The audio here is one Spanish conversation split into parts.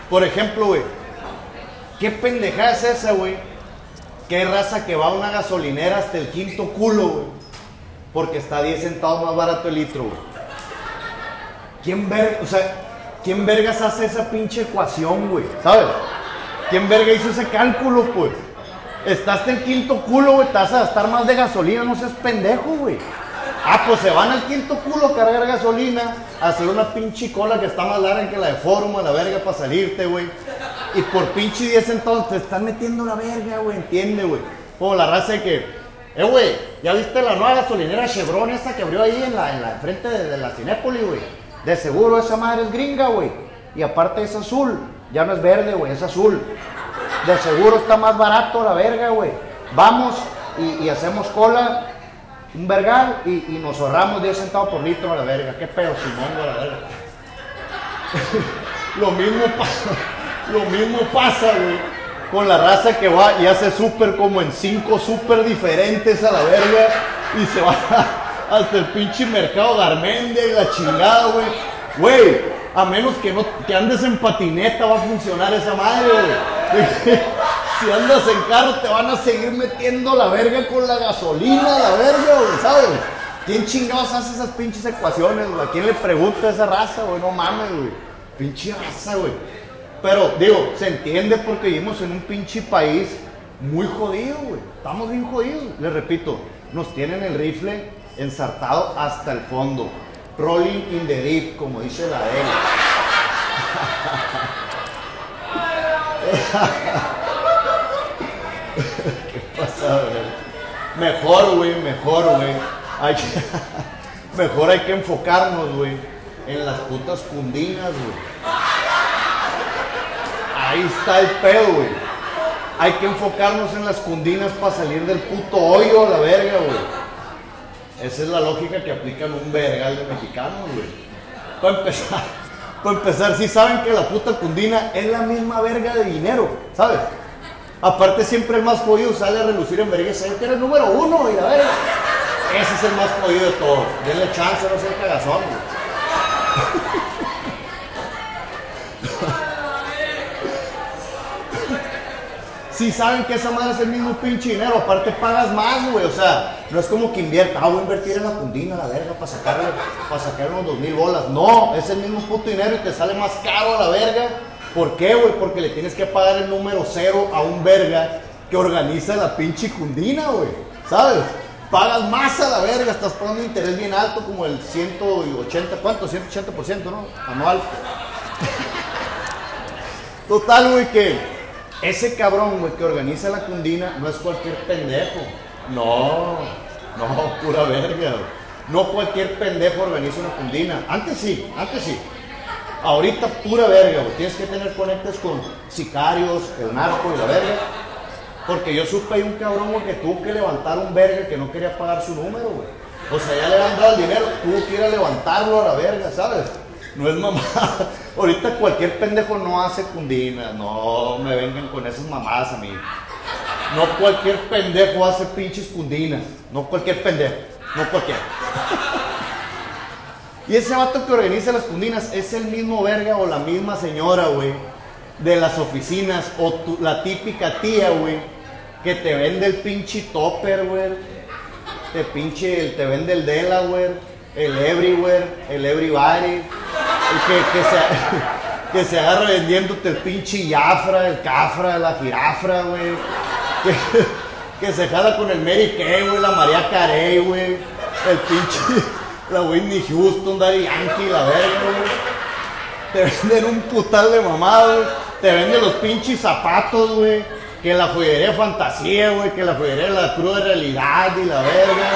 Por ejemplo, güey, ¿qué pendejada es esa, güey? Que hay raza que va a una gasolinera hasta el quinto culo, güey, porque está 10 centavos más barato el litro, güey. ¿Quién vergas hace esa pinche ecuación, güey? ¿Sabes? ¿Quién verga hizo ese cálculo, pues? Está hasta el quinto culo, güey, te vas a gastar más de gasolina, no seas pendejo, güey. Ah, pues se van al quinto culo a cargar gasolina, a hacer una pinche cola que está más larga que la de Fórmula, la verga, para salirte, güey. Y por pinche 10 centavos te están metiendo la verga, güey, entiende, güey. Como la raza de que, güey, ¿ya viste la nueva gasolinera Chevron esa que abrió ahí en la frente de la Cinépolis, güey? De seguro esa madre es gringa, güey. Y aparte es azul, ya no es verde, güey, es azul. De seguro está más barato la verga, güey. Vamos y hacemos cola, un vergal, y nos ahorramos 10 centavos por litro a la verga. Qué pedo, Simón, a la verga. Lo mismo pasa, güey, con la raza que va y hace súper como en 5 súper diferentes a la verga y se va hasta el pinche mercado Garmendia y la chingada, güey. Güey, a menos que andes en patineta va a funcionar esa madre, güey. Si andas en carro te van a seguir metiendo la verga con la gasolina, la verga, güey, ¿sabes? ¿Quién chingados hace esas pinches ecuaciones, güey? ¿A quién le pregunta a esa raza, güey? No mames, güey. Pinche raza, güey. Pero, digo, se entiende porque vivimos en un pinche país muy jodido, güey. Estamos bien jodidos. Les repito, nos tienen el rifle ensartado hasta el fondo. Rolling in the deep, como dice la de él. ¿Qué pasa, güey? Mejor, güey. Mejor hay que enfocarnos, güey, en las putas cundinas, güey. Ahí está el pedo, güey. Hay que enfocarnos en las cundinas para salir del puto hoyo a la verga, güey. Esa es la lógica que aplican un vergal de mexicanos, güey. Para empezar, sí saben que la puta cundina es la misma verga de dinero, ¿sabes? Aparte siempre el más jodido sale a relucir en verga y sabe que era el número 1 y la verga. Ese es el más jodido de todo. Denle chance, no ser cagazón, güey. Si saben que esa madre es el mismo pinche dinero, aparte pagas más, güey, o sea, no es como que invierta, voy a invertir en la cundina, la verga, para sacar unos 2,000 bolas, no, es el mismo puto dinero y te sale más caro a la verga. ¿Por qué, güey? Porque le tienes que pagar el número 0 a un verga que organiza la pinche cundina, güey, ¿sabes? Pagas más a la verga, estás pagando un interés bien alto, como el 180, ¿cuánto? 180%, ¿no? Anual. Total, güey, que ese cabrón, güey, que organiza la cundina no es cualquier pendejo. No, pura verga, güey. No cualquier pendejo organiza una cundina. Antes sí. Ahorita pura verga, güey. Tienes que tener conectes con sicarios, el narco y la verga. Porque yo supe ahí un cabrón, güey, que tuvo que levantar un verga que no quería pagar su número, güey. O sea, ya le habían dado el dinero, tuvo que ir a levantarlo a la verga, ¿sabes? No es mamada. Ahorita cualquier pendejo no hace cundina. No me vengan con esas mamadas a mí. No cualquier pendejo hace pinches cundinas. No cualquier pendejo. No cualquiera. Y ese vato que organiza las cundinas es el mismo verga o la misma señora, güey, de las oficinas. O la típica tía, güey, que te vende el pinche topper, güey. Te vende el Delaware, el Everywhere, el Everybody. Que se agarra vendiéndote el pinche Jafra, el Cafra, la Jirafra, güey. Que se jala con el Mary Kay, güey, la María Carey, güey. El pinche, la Whitney Houston, Daddy Yankee, la verga, güey. Te venden un putal de mamada, güey. Te venden los pinches zapatos, güey. Que la joyería fantasía, güey. Que la joyería la cruda realidad y la verga,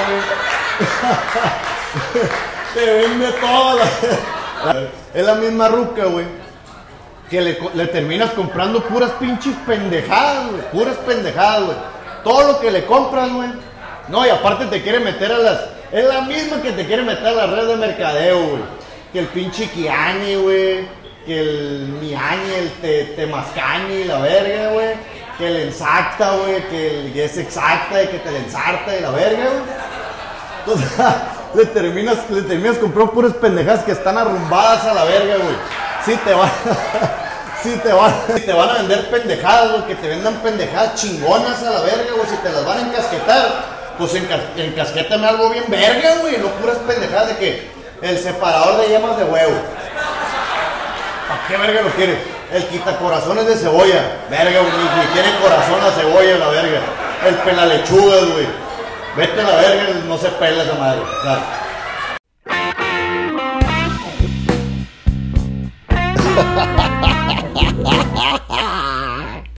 güey. Te vende toda la... Es la misma ruca, güey, que le terminas comprando puras pinches pendejadas, güey. Puras pendejadas, güey. Todo lo que le compras, güey. No, y aparte te quiere meter a las... Es la misma que te quiere meter a las redes de mercadeo, güey. Que el pinche Kiani, güey. Que el Miani, el Temascani, la verga, güey. Que el ensacta, güey. Que es exacta y que te le ensarta y la verga, güey. Entonces... Le terminas comprando puras pendejadas que están arrumbadas a la verga, güey. Si te van a vender pendejadas, güey, que te vendan pendejadas chingonas a la verga, güey. Si te las van a encasquetar, pues encasquétame algo bien verga, güey. No puras pendejadas de que el separador de yemas de huevo. ¿Para qué verga lo quieres? El quitacorazones de cebolla. Verga, güey, ni tiene corazón la cebolla, la verga. El pelalechugas, güey. Vete a la verga, no se pela esa madre. Claro.